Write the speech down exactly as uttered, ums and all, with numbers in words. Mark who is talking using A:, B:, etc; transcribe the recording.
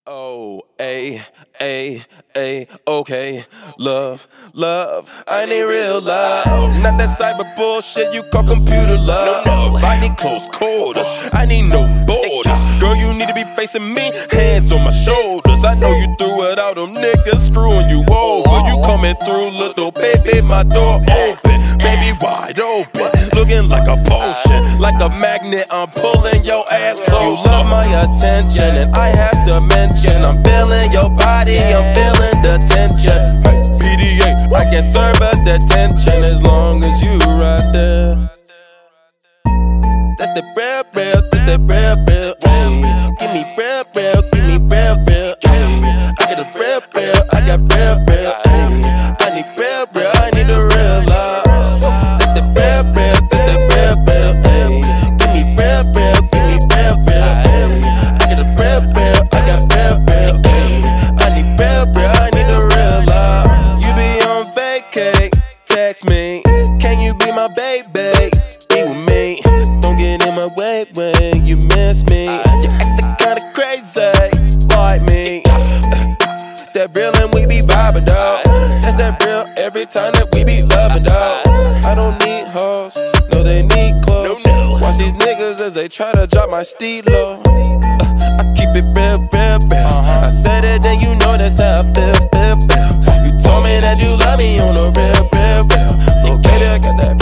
A: Oh, A, A, A, okay. Love, love, I need real love. Not that cyber bullshit you call computer love. No, no, I need close quarters, I need no borders. Girl, you need to be facing me, hands on my shoulders. I know you threw it out, them niggas screwing you over. You coming through, little baby, my door open. Baby, wide open, looking like a potion. Like a magnet, I'm pulling your ass close. You love my attention, and I have to mention I'm feeling your body, I'm feeling the tension. Hey, B D A, I can serve a detention as long as you right there. That's the real, real, that's the real, real. Hey, give me real, real, give me real, real. Hey, I got a real, real, I got real, real. Hey, I need real, real, I need a real love. That's the real, real, that's the real, real. Hey, give me real, real, give me real, real. Hey, I got a real, real, I got real, real. Hey, I need real, real, I need a real love. You be on vacay, text me. Can you be my baby? Be with me. Don't get in my way when you miss me. You actin' kinda crazy, like me. That real and we be vibing, dawg. That's that real every time that we be loving, dawg. I don't need hoes, no they need clothes. Watch these niggas as they try to drop my stilo. uh, I keep it real, real, real. I said it and you know that's how I feel, feel, feel. You told me that you love me on the real, real, real. So baby, I got that